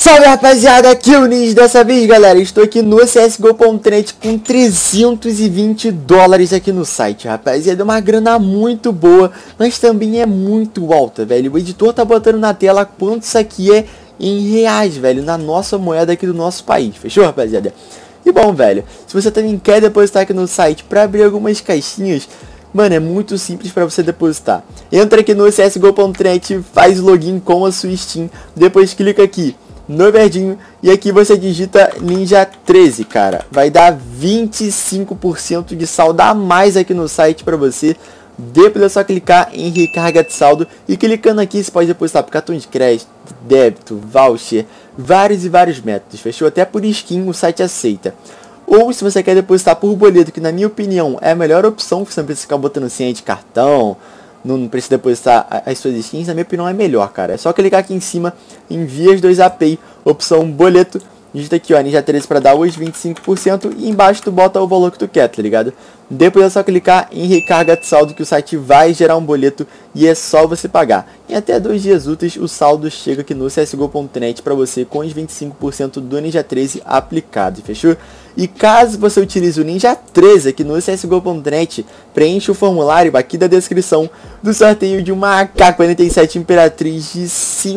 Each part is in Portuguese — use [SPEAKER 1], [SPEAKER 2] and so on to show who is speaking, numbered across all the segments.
[SPEAKER 1] Salve rapaziada, aqui é o Ninja. Dessa vez galera, estou aqui no CSGO.net com 320 dólares aqui no site, rapaziada. É uma grana muito boa, mas também é muito alta, velho. O editor tá botando na tela quanto isso aqui é em reais, velho, na nossa moeda aqui do nosso país, fechou rapaziada? E bom, velho, se você também quer depositar aqui no site para abrir algumas caixinhas, mano, é muito simples para você depositar. Entra aqui no CSGO.net, faz o login com a sua Steam, depois clica aqui no verdinho e aqui você digita Ninja 13, cara. Vai dar 25% de saldo a mais aqui no site para você. Depois é só clicar em recarga de saldo e clicando aqui você pode depositar por cartão de crédito, débito, voucher, vários e vários métodos, fechou? Até por skin o site aceita. Ou se você quer depositar por boleto, que na minha opinião é a melhor opção, você não precisa ficar botando senha de cartão, não precisa depositar as suas skins, na minha opinião é melhor, cara. É só clicar aqui em cima em vias 2API, opção boleto, digita aqui ó, Ninja 13 para dar os 25% e embaixo tu bota o valor que tu quer, tá ligado? Depois é só clicar em recarga de saldo que o site vai gerar um boleto e é só você pagar. Em até 2 dias úteis o saldo chega aqui no CSGO.net para você com os 25% do Ninja 13 aplicado, fechou? E caso você utilize o Ninja 13 aqui no CSGO.net, preencha o formulário aqui da descrição do sorteio de uma AK-47 Imperatriz de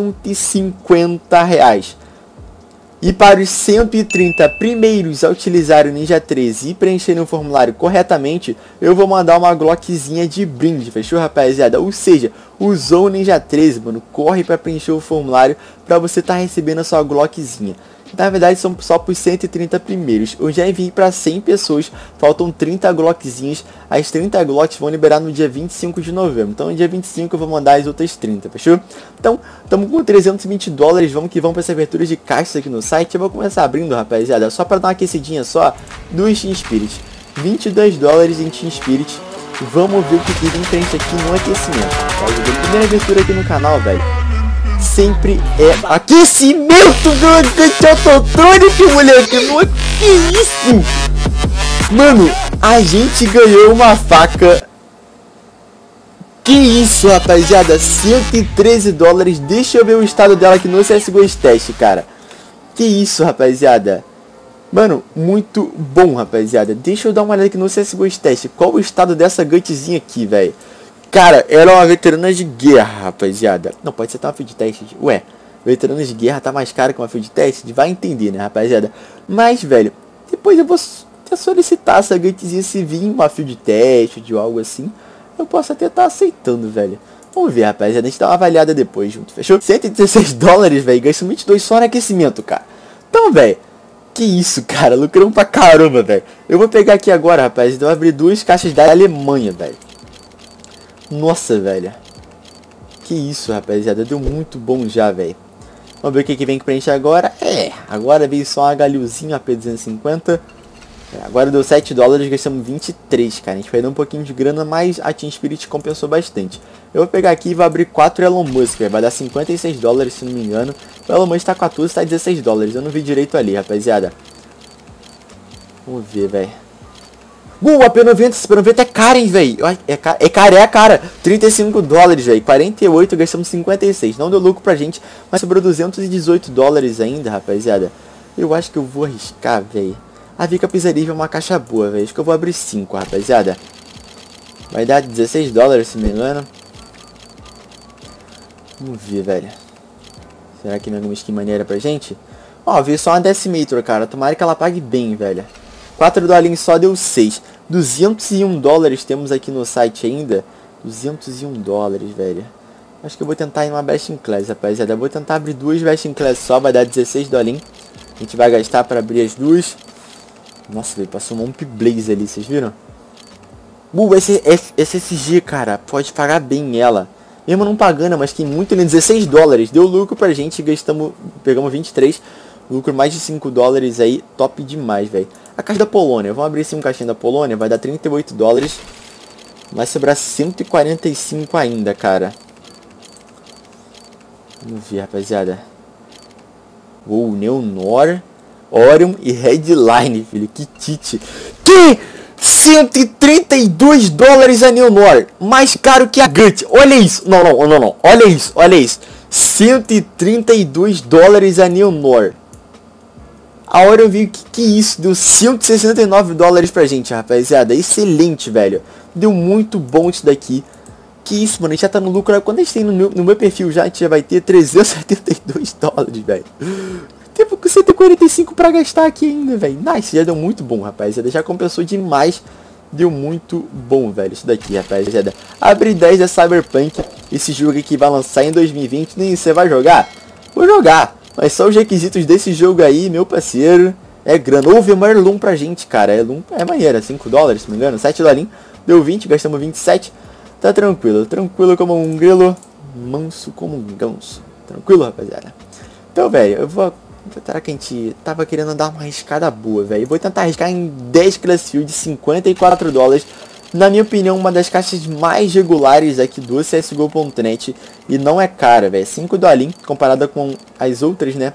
[SPEAKER 1] R$150. E para os 130 primeiros a utilizar o Ninja 13 e preencherem o formulário corretamente, eu vou mandar uma Glockzinha de brinde, fechou rapaziada? Ou seja, usou o Ninja 13, mano, corre para preencher o formulário para você estar recebendo a sua Glockzinha. Na verdade são só para os 130 primeiros. Eu já enviei para 100 pessoas, faltam 30 Glockzinhas. As 30 Glocks vão liberar no dia 25 de novembro. Então no dia 25 eu vou mandar as outras 30, fechou? Então, estamos com 320 dólares, vamos que vamos para essa abertura de caixas aqui no site. Eu vou começar abrindo, rapaziada, só para dar uma aquecidinha só, do Team Spirit. 22 dólares em Team Spirit. Vamos ver o que tem frente aqui no aquecimento. Tá? A primeira abertura aqui no canal, velho, sempre é aquecimento do Autotronic, moleque. Que isso? Mano, a gente ganhou uma faca. Que isso, rapaziada? 113 dólares. Deixa eu ver o estado dela aqui no CSGO Test, cara. Que isso, rapaziada? Mano, muito bom, rapaziada. Deixa eu dar uma olhada aqui no CSGO Test. Qual o estado dessa gutzinha aqui, velho? Cara, ela é uma veterana de guerra, rapaziada. Não, pode ser até uma field test. Ué, veterana de guerra tá mais cara que uma field test? Vai entender, né, rapaziada? Mas, velho, depois eu vou até solicitar essa gutzinha se vir uma field test de algo assim. Eu posso até estar aceitando, velho. Vamos ver, rapaziada. A gente dá uma avaliada depois junto, fechou? 116 dólares, velho. Gasta 22 só no aquecimento, cara. Então, velho, que isso, cara. Lucramos pra caramba, velho. Eu vou pegar aqui agora, rapaziada. Eu vou abrir 2 caixas da Alemanha, velho. Nossa, velho. Que isso, rapaziada. Deu muito bom já, velho. Vamos ver o que vem pra gente agora. Agora veio só uma galhozinha AP250. Agora deu 7 dólares, gastamos 23, cara. A gente perdeu um pouquinho de grana, mas a Team Spirit compensou bastante. Eu vou pegar aqui e vou abrir 4 Elon Musk, véio. Vai dar 56 dólares, se não me engano. O Elon Musk tá 14, tá 16 dólares. Eu não vi direito ali, rapaziada. Vamos ver, velho. A P90, esse P90 é cara, hein, velho. É cara. 35 dólares, velho. 48, gastamos 56. Não deu lucro pra gente, mas sobrou 218 dólares ainda, rapaziada. Eu acho que eu vou arriscar, velho. A Vika Pizzaria é uma caixa boa, velho. Acho que eu vou abrir 5, rapaziada. Vai dar 16 dólares, se não me engano. Vamos ver, velho. Será que vem alguma skin maneira pra gente? Ó, veio só uma Decimator, cara. Tomara que ela pague bem, velho. 4 dólares só deu 6. 201 dólares temos aqui no site ainda. 201 dólares, velho. Acho que eu vou tentar ir numa Best in Class, rapaziada. Eu vou tentar abrir 2 Best in Class só. Vai dar 16 dólares. A gente vai gastar para abrir as 2. Nossa, velho. Passou um Momp Blaze ali, vocês viram? Esse SSG, cara. Pode pagar bem ela. Mesmo não pagando, mas tem muito ali. 16 dólares. Deu lucro pra gente. Pegamos 23. Lucro mais de 5 dólares aí. Top demais, velho. A caixa da Polônia, vamos abrir sim um caixinho da Polônia, vai dar 38 dólares. Vai sobrar 145 ainda, cara. Vamos ver, rapaziada. Neonor, Orion e Headline, filho, que tite. Que 132 dólares a Neonor, mais caro que a Gut. Olha isso, não, olha isso. $132 a Neonor. A hora eu vi que isso, deu $169 pra gente, rapaziada. Excelente, velho. Deu muito bom isso daqui. Que isso, mano, a gente já tá no lucro. Quando a gente tem no meu perfil já, a gente já vai ter $372, velho. Tempo com 145 pra gastar aqui ainda, velho. Nice, já deu muito bom, rapaziada. Já compensou demais. Deu muito bom, velho, isso daqui, rapaziada. Abre 10 da Cyberpunk. Esse jogo aqui vai lançar em 2020. Nem você vai jogar? Vou jogar. Mas só os requisitos desse jogo aí, meu parceiro, é grana. Houve uma Heirloom pra gente, cara. Heirloom é maneira, $5, se não me engano. $7. Deu 20, gastamos 27. Tá tranquilo, tranquilo como um grilo, manso como um ganso. Tranquilo, rapaziada. Então, velho, eu vou... Será que a gente tava querendo dar uma arriscada boa, velho? Vou tentar arriscar em 10 Classfield de $54. Na minha opinião, uma das caixas mais regulares aqui do CSGO.net. E não é cara, velho. $5 comparada com as outras, né?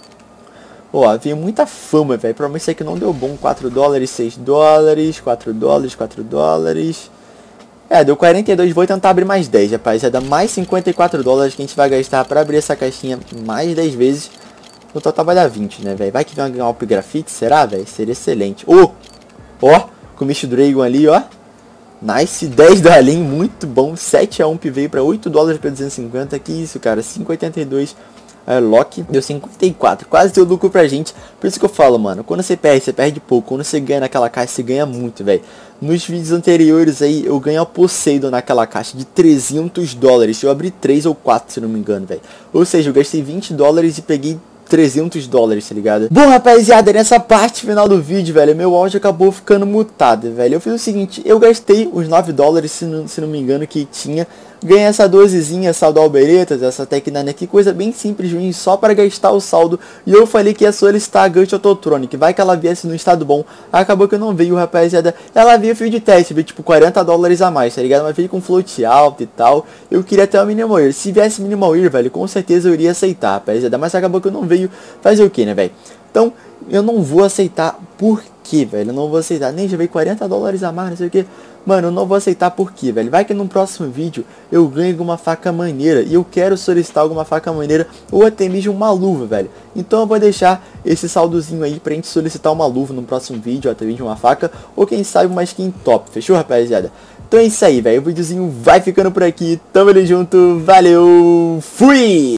[SPEAKER 1] Ó, veio muita fama, velho. Provavelmente isso aqui não deu bom. $4, $6, $4, $4. É, deu 42. Vou tentar abrir mais 10, rapaziada. Mais $54 que a gente vai gastar pra abrir essa caixinha mais 10 vezes. No total vai dar 20, né, velho? Vai que vem uma grafite, será, velho? Seria excelente. Ó, com o Mish Dragon ali, ó. Nice, $10, muito bom. 7 a 1 veio pra $8 pra 250. Que isso, cara, 5,82. Lock deu 54, quase deu lucro pra gente. Por isso que eu falo, mano, quando você perde pouco. Quando você ganha naquela caixa, você ganha muito, velho. Nos vídeos anteriores aí, eu ganhei a Poseidon naquela caixa de $300. Eu abri 3 ou 4, se não me engano, velho. Ou seja, eu gastei $20 e peguei $300, tá ligado? Bom, rapaziada, nessa parte final do vídeo, velho, meu áudio acabou ficando mutado, velho. Eu fiz o seguinte, eu gastei os $9, se não me engano, que tinha. Ganhei essa dosezinha, saldo Alberetas, essa Tec9 aqui, coisa bem simples, ruim, só para gastar o saldo. E eu falei que ia solicitar a Gush Autotronic, vai que ela viesse no estado bom. Acabou que não veio, rapaziada. Ela veio fio de teste, veio tipo $40 a mais, tá ligado? Mas veio com float alto e tal. Eu queria até o Minimal Ear. Se viesse Minimal Ear, velho, com certeza eu iria aceitar, rapaziada. Mas acabou que não veio. Fazer o que, né, velho? Então, eu não vou aceitar. Por quê, velho? Eu não vou aceitar. Nem já veio $40 a mais, não sei o que. Mano, eu não vou aceitar por quê, velho? Vai que no próximo vídeo eu ganho alguma faca maneira. E eu quero solicitar alguma faca maneira. Ou até mesmo uma luva, velho. Então eu vou deixar esse saldozinho aí pra gente solicitar uma luva no próximo vídeo. Ou até mesmo uma faca. Ou quem sabe uma skin top. Fechou, rapaziada? Então é isso aí, velho. O videozinho vai ficando por aqui. Tamo ali junto. Valeu. Fui!